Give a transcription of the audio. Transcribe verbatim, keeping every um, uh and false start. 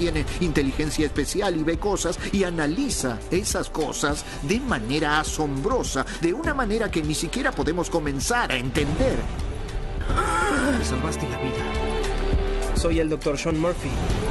tiene inteligencia especial y ve cosas y analiza esas cosas de manera asombrosa, de una manera que ni siquiera podemos comenzar a entender. Me salvaste la vida. Soy el doctor Sean Murphy.